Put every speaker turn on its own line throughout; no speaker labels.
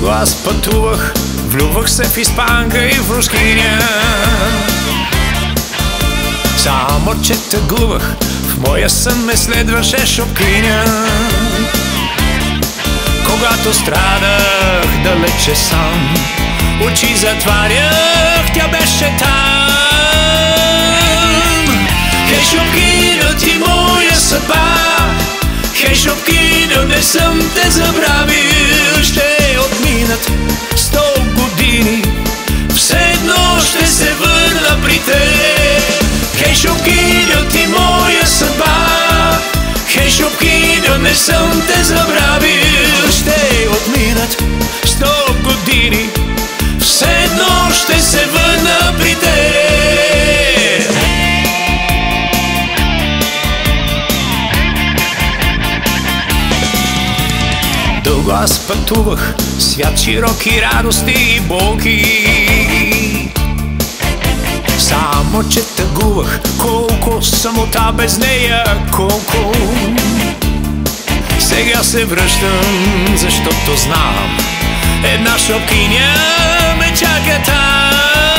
Дълго аз пътувах, влюбвах се в испанка и в рускиня. Само че тъгувах, в моя сън ме следваше шопкиня. Когато страдах далече сам, очи затварях, тя беше там. Хей, шопкиня, ти моя съдба. Хей, шопкиня, не съм те забравил. Ще отминат 100 години, все едно ще се върна при теб. Хей, шопкиня, ти моя съдба. Хей, шопкиня, не съм те забравил. Ще отминат 100 години, все едно ще се върна при теб. Дълго аз пътувах, свят широки радости и болки. Само че тъгувах, колко самота без нея, колко. Сега се връщам, защото знам, една шопкиня ме чака там.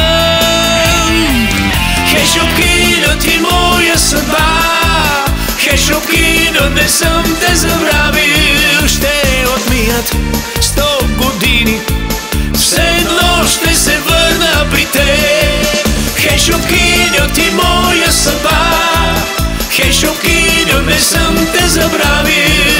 Хей, шопкиня, ти моя съдба. Хей, шопкиня, не съм те забравил. Ще отминат 100 години, все едно ще се върна при теб. Хей, шопкиня, ти моя съдба. Хей, шопкиня, не съм те забравил.